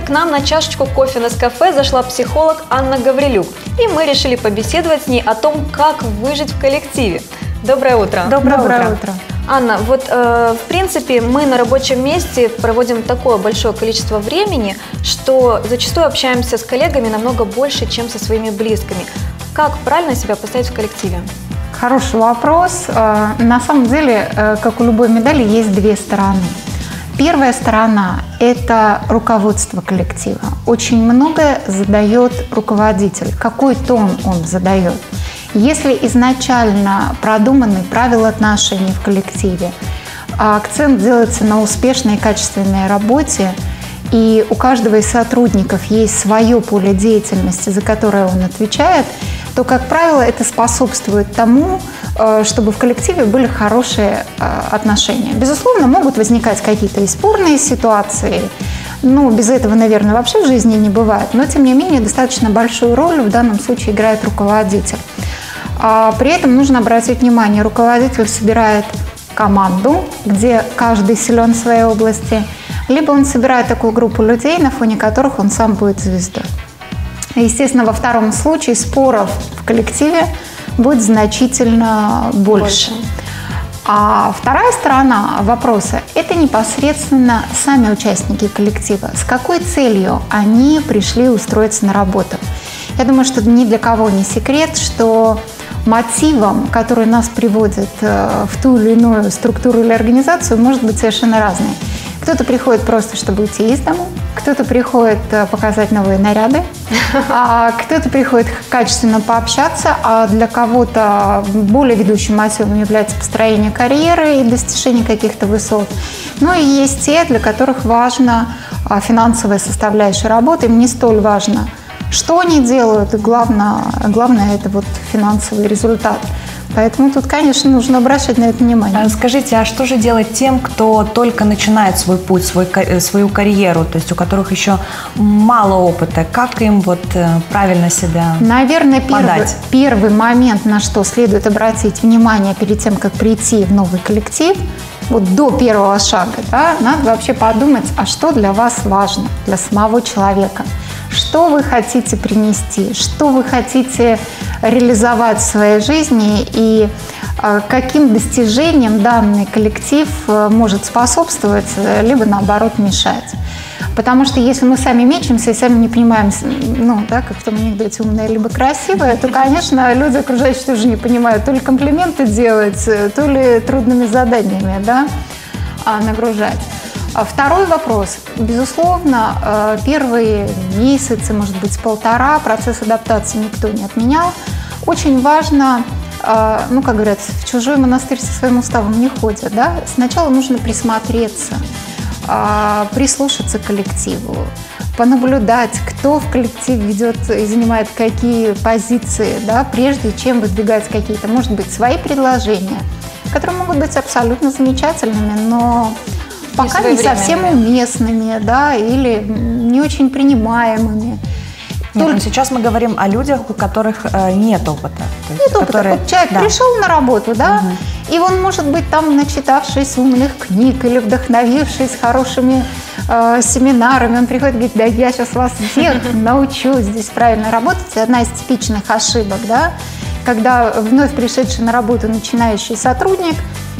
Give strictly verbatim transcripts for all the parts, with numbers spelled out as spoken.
сегодня к нам на чашечку кофе Нескафе зашла психолог Анна Гаврилюк, и мы решили побеседовать с ней о том, как выжить в коллективе. Доброе утро. Доброе, Доброе утро. утро. Анна, вот э, в принципе мы на рабочем месте проводим такое большое количество времени, что зачастую общаемся с коллегами намного больше, чем со своими близкими. Как правильно себя поставить в коллективе? Хороший вопрос. На самом деле, как у любой медали, есть две стороны. Первая сторона – это руководство коллектива. Очень многое задает руководитель. Какой тон он задает? Если изначально продуманы правила отношений в коллективе, акцент делается на успешной и качественной работе, и у каждого из сотрудников есть свое поле деятельности, за которое он отвечает, то, как правило, это способствует тому, чтобы в коллективе были хорошие отношения. Безусловно, могут возникать какие-то и спорные ситуации, ну, без этого, наверное, вообще в жизни не бывает, но, тем не менее, достаточно большую роль в данном случае играет руководитель. При этом нужно обратить внимание, руководитель собирает команду, где каждый силен в своей области, либо он собирает такую группу людей, на фоне которых он сам будет звездой. Естественно, во втором случае споров в коллективе будет значительно больше. больше. А вторая сторона вопроса – это непосредственно сами участники коллектива. С какой целью они пришли устроиться на работу? Я думаю, что ни для кого не секрет, что мотивом, который нас приводит в ту или иную структуру или организацию, может быть совершенно разный. Кто-то приходит просто, чтобы уйти из дома, кто-то приходит показать новые наряды, а кто-то приходит качественно пообщаться, а для кого-то более ведущим мотивом является построение карьеры и достижение каких-то высот. Ну и есть те, для которых важна финансовая составляющая работы, им не столь важно, что они делают, и главное, главное это вот финансовый результат. Поэтому тут, конечно, нужно обращать на это внимание. Скажите, а что же делать тем, кто только начинает свой путь, свой, свою карьеру, то есть у которых еще мало опыта? Как им вот правильно себя Наверное, подать? Первый, первый момент, на что следует обратить внимание перед тем, как прийти в новый коллектив, вот до первого шага, да, надо вообще подумать, а что для вас важно, для самого человека. Что вы хотите принести, что вы хотите реализовать в своей жизни и каким достижениям данный коллектив может способствовать, либо наоборот мешать. Потому что если мы сами мечемся и сами не понимаем, ну, да, как в том анекдоте, умная либо красивая, то, конечно, люди окружающие тоже не понимают, то ли комплименты делать, то ли трудными заданиями, да, нагружать. Второй вопрос. Безусловно, первые месяцы, может быть, полтора, процесс адаптации никто не отменял. Очень важно, ну, как говорят, в чужой монастырь со своим уставом не ходят, да? Сначала нужно присмотреться, прислушаться к коллективу, понаблюдать, кто в коллективе ведет и занимает какие позиции, да, прежде чем выдвигать какие-то, может быть, свои предложения, которые могут быть абсолютно замечательными, но пока не совсем уместными, да, или не очень принимаемыми. Нет, Только... сейчас мы говорим о людях, у которых э, нет опыта. То есть, нет которые... опыта. Вот человек да. пришел на работу, да, угу. и он, может быть, там, начитавшись умных книг или вдохновившись хорошими э, семинарами, он приходит и говорит, да, я сейчас вас всех научу здесь правильно работать. Одна из типичных ошибок, да, когда вновь пришедший на работу начинающий сотрудник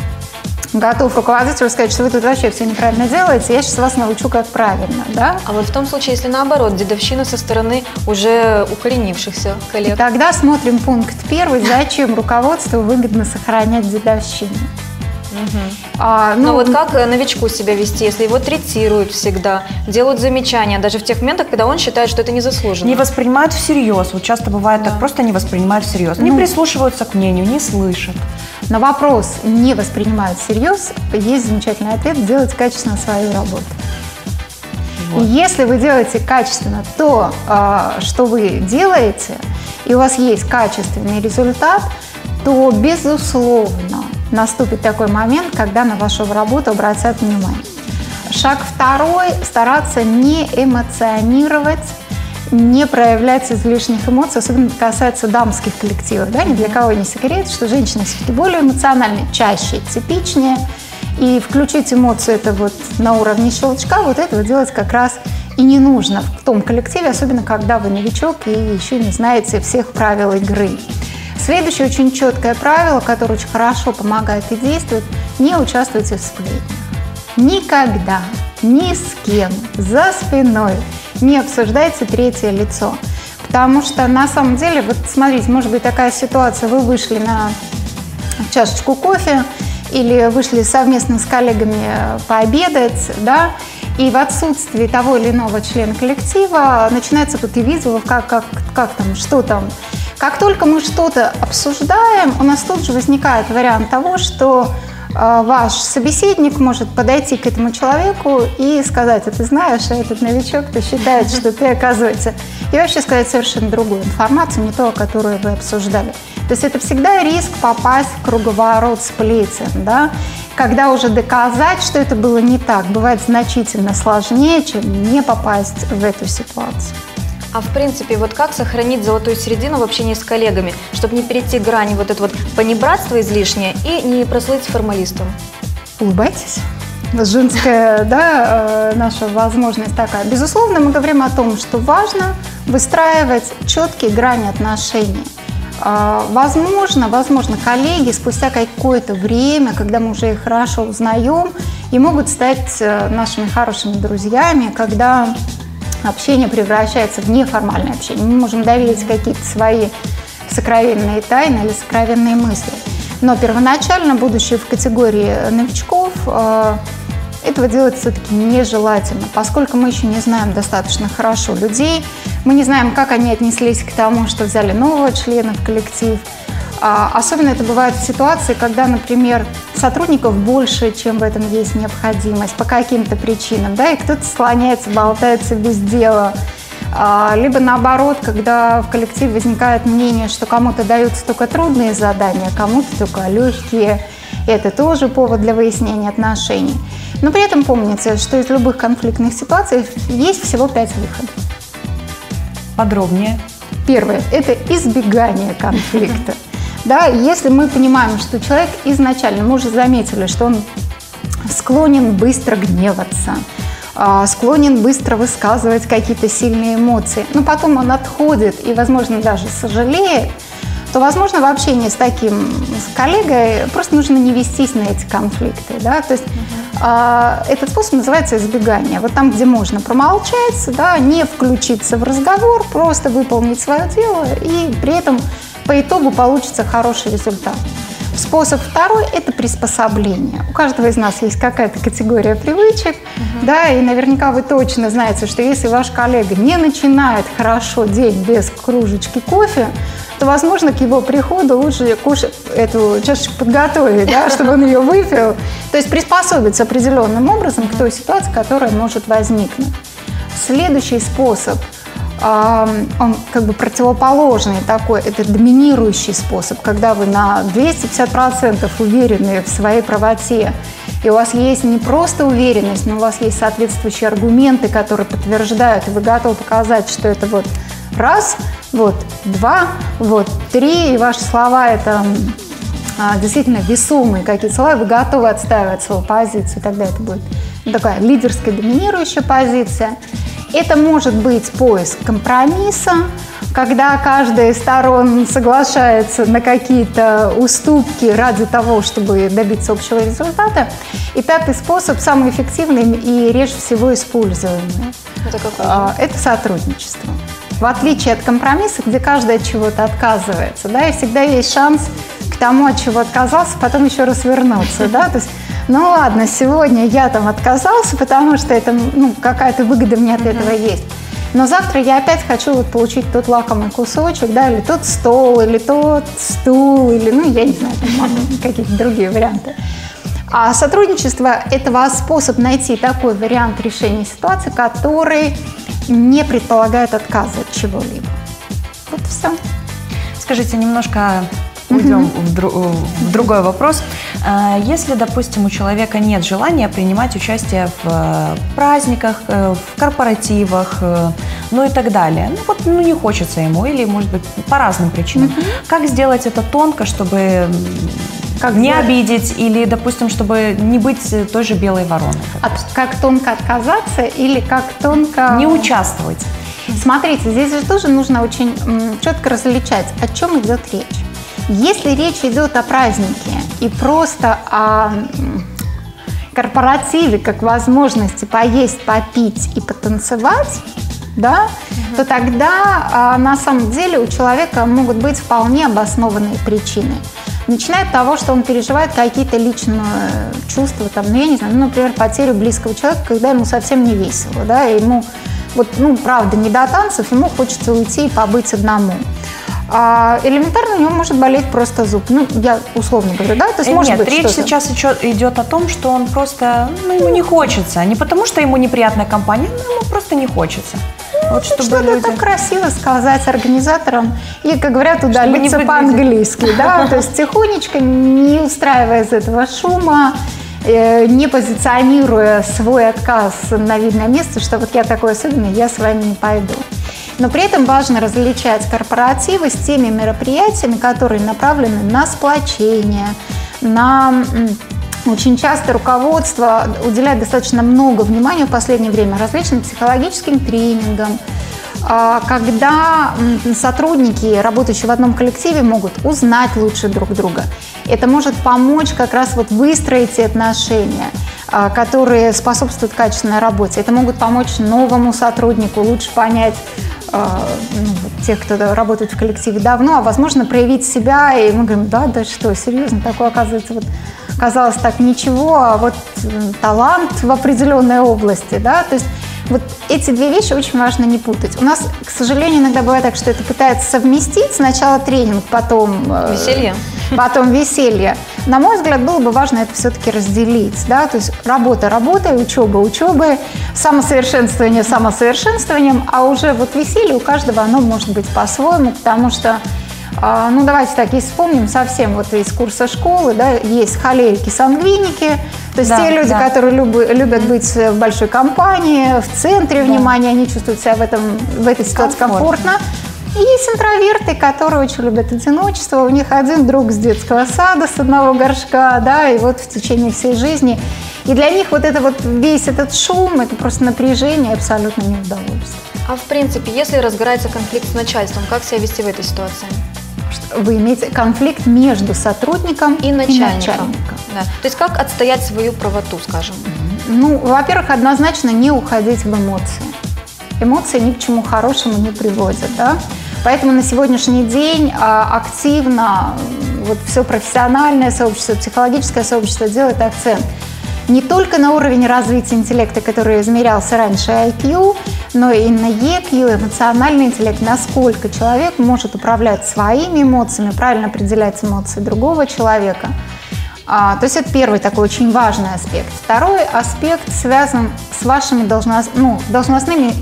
готов руководителю сказать, что вы тут вообще все неправильно делаете, я сейчас вас научу, как правильно, да? А вот в том случае, если наоборот, дедовщина со стороны уже укоренившихся коллег. И тогда смотрим пункт первый, зачем руководству выгодно сохранять дедовщину. Угу. А, ну, Но вот как новичку себя вести, если его третируют всегда, делают замечания, даже в тех моментах, когда он считает, что это незаслуженно? Не воспринимают всерьез. Вот часто бывает да. так, просто не воспринимают всерьез. Не ну, прислушиваются к мнению, не слышат. На вопрос «не воспринимают всерьез» есть замечательный ответ – делать качественно свою работу. Вот. И если вы делаете качественно то, что вы делаете, и у вас есть качественный результат, то, безусловно, наступит такой момент, когда на вашу работу обратят внимание. Шаг второй – стараться не эмоционировать, не проявлять излишних эмоций, особенно это касается дамских коллективов. Да? Ни для кого не секрет, что женщины все-таки более эмоциональны, чаще, типичнее. И включить эмоции это вот на уровне щелчка, вот этого делать как раз и не нужно в том коллективе, особенно когда вы новичок и еще не знаете всех правил игры. Следующее очень четкое правило, которое очень хорошо помогает и действует: не участвуйте в сплетнях. Никогда, ни с кем, за спиной не обсуждайте третье лицо. Потому что на самом деле, вот смотрите, может быть такая ситуация: вы вышли на чашечку кофе или вышли совместно с коллегами пообедать, да, и в отсутствии того или иного члена коллектива начинается какой-то вызов, как, как, как там, что там. Как только мы что-то обсуждаем, у нас тут же возникает вариант того, что э, ваш собеседник может подойти к этому человеку и сказать: а ты знаешь, этот новичок, ты считает, что ты, оказывается, и вообще сказать совершенно другую информацию, не то, которую вы обсуждали. То есть это всегда риск попасть в круговорот сплетен, да? Когда уже доказать, что это было не так, бывает значительно сложнее, чем не попасть в эту ситуацию. А в принципе, вот как сохранить золотую середину в общении с коллегами, чтобы не перейти грани вот это вот понебратство излишнее и не прослыть формалистом? Улыбайтесь. Женская, да, наша возможность такая. Безусловно, мы говорим о том, что важно выстраивать четкие грани отношений. Возможно, возможно, коллеги спустя какое-то время, когда мы уже их хорошо узнаем, и могут стать нашими хорошими друзьями, когда общение превращается в неформальное общение. Мы можем доверить какие-то свои сокровенные тайны или сокровенные мысли. Но первоначально, будучи в категории новичков, этого делать все-таки нежелательно, поскольку мы еще не знаем достаточно хорошо людей, мы не знаем, как они отнеслись к тому, что взяли нового члена в коллектив. Особенно это бывает в ситуации, когда, например, сотрудников больше, чем в этом есть необходимость по каким-то причинам, да, и кто-то слоняется, болтается без дела. Либо наоборот, когда в коллективе возникает мнение, что кому-то даются только трудные задания, кому-то только легкие. Это тоже повод для выяснения отношений. Но при этом помните, что из любых конфликтных ситуаций есть всего пять выходов. Подробнее. Первое – это избегание конфликта. Да, если мы понимаем, что человек изначально, мы уже заметили, что он склонен быстро гневаться, склонен быстро высказывать какие-то сильные эмоции, но потом он отходит и, возможно, даже сожалеет, то, возможно, в общении с таким с коллегой просто нужно не вестись на эти конфликты. Да? То есть uh-huh. э, этот способ называется избегание. Вот там, где можно промолчать, да, не включиться в разговор, просто выполнить свое дело, и при этом по итогу получится хороший результат. Способ второй – это приспособление. У каждого из нас есть какая-то категория привычек, uh-huh. да, и наверняка вы точно знаете, что если ваш коллега не начинает хорошо день без кружечки кофе, то, возможно, к его приходу лучше кушать, эту чашечку подготовить, да, чтобы он ее выпил. То есть приспособиться определенным образом к той ситуации, которая может возникнуть. Следующий способ, он как бы противоположный такой, это доминирующий способ, когда вы на двести пятьдесят процентов уверены в своей правоте, и у вас есть не просто уверенность, но у вас есть соответствующие аргументы, которые подтверждают, и вы готовы показать, что это вот раз, вот два, вот три, и ваши слова это а, действительно весомые какие-то слова, вы готовы отстаивать свою позицию, тогда это будет такая лидерская, доминирующая позиция. Это может быть поиск компромисса, когда каждая из сторон соглашается на какие-то уступки ради того, чтобы добиться общего результата. И пятый способ, самый эффективный и реже всего используемый. Это какой? Это сотрудничество. В отличие от компромисса, где каждый от чего-то отказывается, да, и всегда есть шанс к тому, от чего отказался, потом еще раз вернуться, да, то есть, ну ладно, сегодня я там отказался, потому что это, ну, какая-то выгода мне от этого есть, но завтра я опять хочу вот получить тот лакомый кусочек, да, или тот стол, или тот стул, или, ну, я не знаю, какие-то другие варианты. А сотрудничество – это способ найти такой вариант решения ситуации, который не предполагает отказа от чего-либо. Вот все. Скажите, немножко уйдем mm-hmm. в, дру- в другой вопрос. Если, допустим, у человека нет желания принимать участие в праздниках, в корпоративах, ну и так далее, ну вот ну, не хочется ему или, может быть, по разным причинам, mm-hmm. как сделать это тонко, чтобы Как не за... обидеть или, допустим, чтобы не быть той же белой вороной. От, как тонко отказаться или как тонко... Не участвовать. Смотрите, здесь же тоже нужно очень м, четко различать, о чем идет речь. Если речь идет о празднике и просто о м, корпоративе, как возможности поесть, попить и потанцевать, да, угу. то тогда а, на самом деле у человека могут быть вполне обоснованные причины. Начиная от того, что он переживает какие-то личные чувства, там, ну, я не знаю, ну, например, потерю близкого человека, когда ему совсем не весело, да, и ему, вот, ну, правда, не до танцев, ему хочется уйти и побыть одному. А элементарно у него может болеть просто зуб. Ну, я условно говорю, да? То есть, может Нет, быть, речь что-то. сейчас идет о том, что он просто, ну, ему не хочется. Не потому, что ему неприятная компания, но ему просто не хочется. Вот чтобы Что-то люди... так красиво сказать организаторам и, как говорят, удалиться по-английски, да, то есть тихонечко, не устраивая из этого шума, не позиционируя свой отказ на видное место, что вот я такой особенный, я с вами не пойду. Но при этом важно различать корпоративы с теми мероприятиями, которые направлены на сплочение, на... Очень часто руководство уделяет достаточно много внимания в последнее время различным психологическим тренингам, когда сотрудники, работающие в одном коллективе, могут узнать лучше друг друга. Это может помочь как раз вот выстроить те отношения, которые способствуют качественной работе. Это могут помочь новому сотруднику лучше понять ну, тех, кто работает в коллективе давно, а возможно проявить себя. И мы говорим, да, да что, серьезно, такое оказывается, вот казалось так ничего, а вот талант в определенной области, да, то есть вот эти две вещи очень важно не путать. У нас, к сожалению, иногда бывает так, что это пытается совместить, сначала тренинг, потом веселье. Потом веселье. На мой взгляд, было бы важно это все-таки разделить, да, то есть работа работой, учеба учебой, самосовершенствование самосовершенствованием, а уже вот веселье у каждого оно может быть по-своему, потому что ну, давайте так, если вспомним совсем вот из курса школы, да, есть холерики, сангвиники, то есть да, те люди, да. которые любят, любят быть в большой компании, в центре да. внимания, они чувствуют себя в, этом, в этой ситуации комфортно. комфортно. И есть интроверты, которые очень любят одиночество, у них один друг с детского сада, с одного горшка, да, и вот в течение всей жизни. И для них вот это вот весь этот шум, это просто напряжение, абсолютно неудовольствие. А в принципе, если разгорается конфликт с начальством, как себя вести в этой ситуации? Вы имеете конфликт между сотрудником и начальником. И начальником. Да. То есть как отстоять свою правоту, скажем? Ну, во-первых, однозначно не уходить в эмоции. Эмоции ни к чему хорошему не приводят, да? Поэтому на сегодняшний день а, активно вот все профессиональное сообщество, психологическое сообщество делает акцент не только на уровень развития интеллекта, который измерялся раньше ай кью, но и на и кью, эмоциональный интеллект, насколько человек может управлять своими эмоциями, правильно определять эмоции другого человека. А, то есть это первый такой очень важный аспект. Второй аспект связан с вашими должност, ну, должностными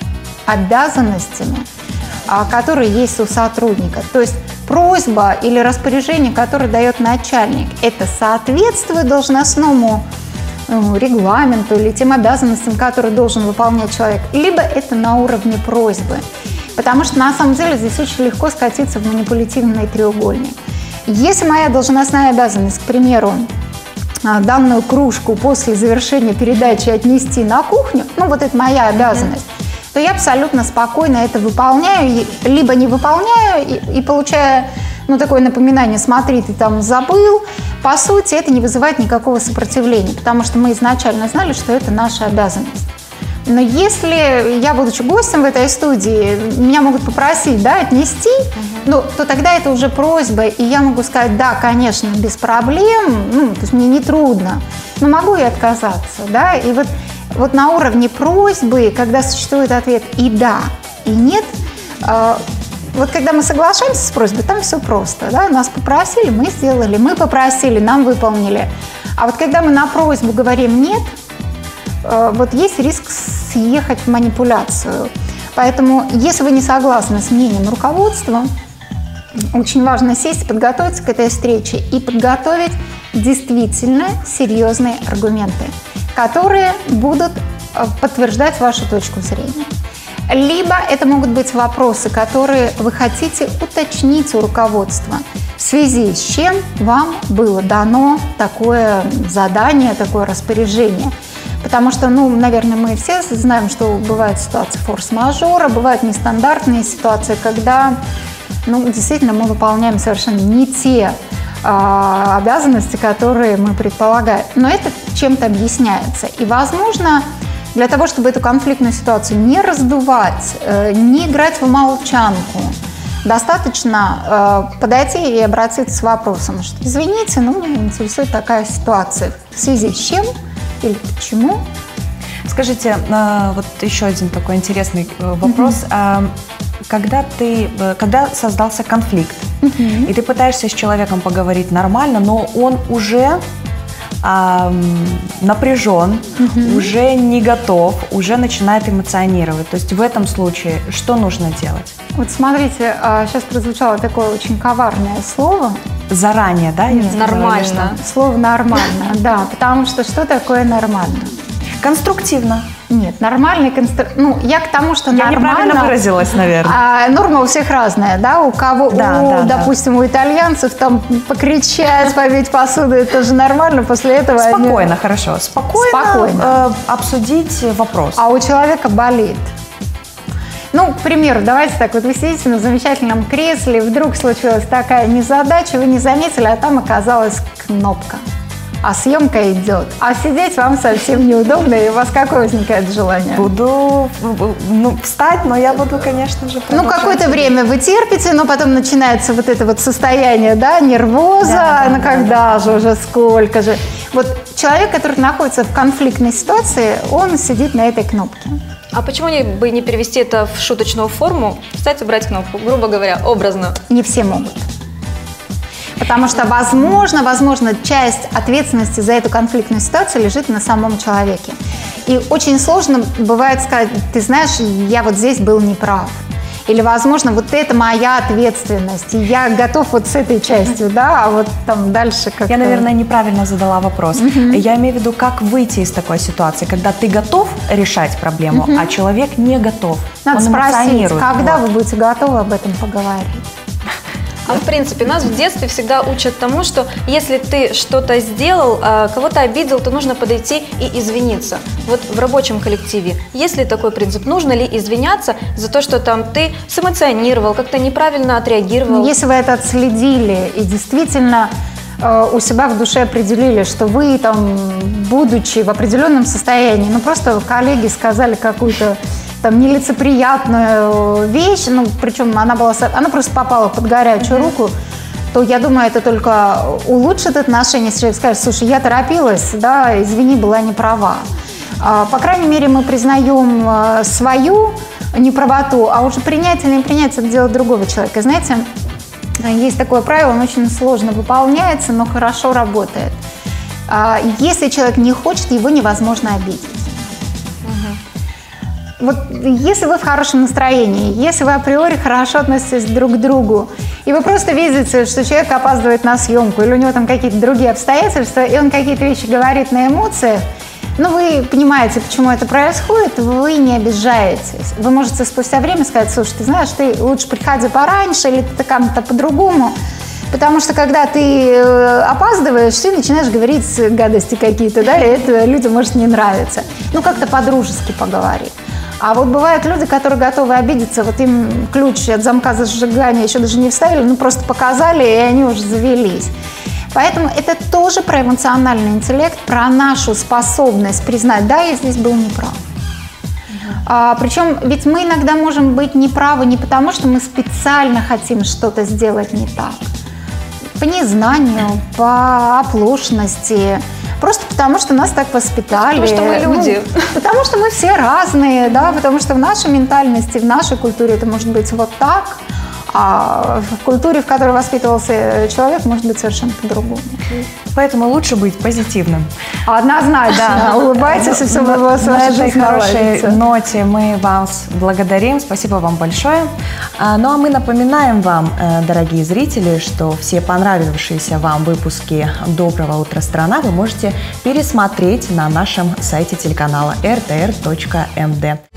обязанностями, а, которые есть у сотрудника. То есть просьба или распоряжение, которое дает начальник, это соответствует должностному ну, регламенту или тем обязанностям, которые должен выполнять человек, либо это на уровне просьбы. Потому что на самом деле здесь очень легко скатиться в манипулятивный треугольник. Если моя должностная обязанность, к примеру, данную кружку после завершения передачи отнести на кухню, ну вот это моя обязанность, mm-hmm. то я абсолютно спокойно это выполняю, либо не выполняю и, и получаю ну, такое напоминание, смотри, ты там забыл. По сути, это не вызывает никакого сопротивления, потому что мы изначально знали, что это наша обязанность. Но если я, будучи гостем в этой студии, меня могут попросить, да, отнести, uh-huh. ну, то тогда это уже просьба, и я могу сказать, да, конечно, без проблем, ну, то есть мне не трудно, но могу и отказаться, да, и вот, вот на уровне просьбы, когда существует ответ и да, и нет, э, вот когда мы соглашаемся с просьбой, там все просто, да, нас попросили, мы сделали, мы попросили, нам выполнили, а вот когда мы на просьбу говорим нет, вот есть риск съехать в манипуляцию. Поэтому, если вы не согласны с мнением руководства, очень важно сесть, подготовиться к этой встрече и подготовить действительно серьезные аргументы, которые будут подтверждать вашу точку зрения. Либо это могут быть вопросы, которые вы хотите уточнить у руководства. в связи с чем вам было дано такое задание, такое распоряжение. Потому что, ну, наверное, мы все знаем, что бывают ситуации форс-мажора, бывают нестандартные ситуации, когда, ну, действительно мы выполняем совершенно не те а, обязанности, которые мы предполагаем. Но это чем-то объясняется. И, возможно, для того, чтобы эту конфликтную ситуацию не раздувать, не играть в молчанку, достаточно подойти и обратиться с вопросом, что извините, но меня интересует такая ситуация. В связи с чем или почему? Скажите, вот еще один такой интересный вопрос. Mm-hmm. Когда ты, когда создался конфликт, mm-hmm. и ты пытаешься с человеком поговорить нормально, но он уже напряжен, угу. уже не готов, уже начинает эмоционировать. То есть в этом случае что нужно делать? Вот смотрите, сейчас прозвучало такое очень коварное слово. Заранее, да? Нет, нормально. Слово «нормально», да, потому что что такое нормально? Конструктивно. Нет, нормальный конструк... Ну, я к тому, что я нормально... Я неправильно выразилась, наверное. А, норма у всех разная, да? У кого, да, у, да, допустим, да. у итальянцев там покричать, побить посуду, это же нормально, после этого... Спокойно, они... хорошо. Спокойно, Спокойно. Э, обсудить вопрос. А у человека болит. Ну, к примеру, давайте так, вот вы сидите на замечательном кресле, вдруг случилась такая незадача, вы не заметили, а там оказалась кнопка. А съемка идет. А сидеть вам совсем неудобно, и у вас какое возникает желание? Буду ну, встать, но я буду, конечно же, Ну, какое-то время вы терпите, но потом начинается вот это вот состояние, да, нервоза, да, да, ну, да, когда да, же да. уже, сколько же. Вот человек, который находится в конфликтной ситуации, он сидит на этой кнопке. А почему бы не перевести это в шуточную форму, встать и брать кнопку, грубо говоря, образно? Не все могут. Потому что, возможно, возможно, часть ответственности за эту конфликтную ситуацию лежит на самом человеке. И очень сложно бывает сказать, ты знаешь, я вот здесь был неправ. Или, возможно, вот это моя ответственность, и я готов вот с этой частью, да, а вот там дальше как-то... Я, наверное, неправильно задала вопрос. Uh-huh. Я имею в виду, как выйти из такой ситуации, когда ты готов решать проблему, uh-huh. а человек не готов. Надо Он спросить, когда вот. вы будете готовы об этом поговорить? А в принципе, нас в детстве всегда учат тому, что если ты что-то сделал, кого-то обидел, то нужно подойти и извиниться. Вот в рабочем коллективе есть ли такой принцип? Нужно ли извиняться за то, что там ты сэмоционировал, как-то неправильно отреагировал? Если вы это отследили и действительно у себя в душе определили, что вы там, будучи в определенном состоянии, ну просто коллеги сказали какую-то там нелицеприятную вещь, ну, причем она была, она просто попала под горячую руку, то, я думаю, это только улучшит отношения, если человек скажет, слушай, я торопилась, да, извини, была не права. По крайней мере, мы признаем свою неправоту, а уже принять или не принять, это дело другого человека. Знаете, есть такое правило, оно очень сложно выполняется, но хорошо работает. Если человек не хочет, его невозможно обидеть. Вот если вы в хорошем настроении, если вы априори хорошо относитесь друг к другу, и вы просто видите, что человек опаздывает на съемку, или у него там какие-то другие обстоятельства, и он какие-то вещи говорит на эмоциях, но вы понимаете, почему это происходит, вы не обижаетесь. Вы можете спустя время сказать, слушай, ты знаешь, ты лучше приходи пораньше, или ты как-то по-другому. Потому что когда ты опаздываешь, ты начинаешь говорить гадости какие-то, да, и это людям может не нравиться. Ну, как-то по-дружески поговори. А вот бывают люди, которые готовы обидеться, вот им ключ от замка зажигания еще даже не вставили, ну просто показали, и они уже завелись. Поэтому это тоже про эмоциональный интеллект, про нашу способность признать, да, я здесь был неправ. А, причем ведь мы иногда можем быть неправы не потому, что мы специально хотим что-то сделать не так. По незнанию, по оплошности. Просто потому, что нас так воспитали. Потому что мы люди. Ну, потому что мы все разные, да, потому что в нашей ментальности, в нашей культуре это может быть вот так, а в культуре, в которой воспитывался человек, может быть совершенно по-другому. Поэтому лучше быть позитивным. Однозначно. Улыбайтесь, и все у вас ваша жизнь наладится. На этой хорошей ноте мы вас благодарим. Спасибо вам большое. Ну а мы напоминаем вам, дорогие зрители, что все понравившиеся вам выпуски «Доброго утра, страна» вы можете пересмотреть на нашем сайте телеканала эр тэ эр точка эм дэ.